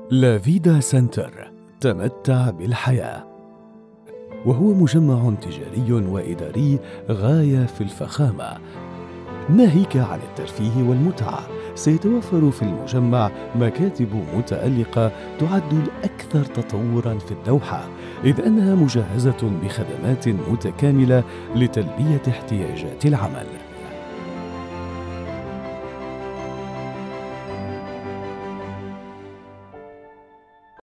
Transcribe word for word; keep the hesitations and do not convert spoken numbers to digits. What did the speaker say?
لا فيدا سنتر، تمتع بالحياة، وهو مجمع تجاري وإداري غاية في الفخامة، ناهيك عن الترفيه والمتعة. سيتوفر في المجمع مكاتب متألقة تعد الأكثر تطوراً في الدوحة، إذ أنها مجهزة بخدمات متكاملة لتلبية احتياجات العمل.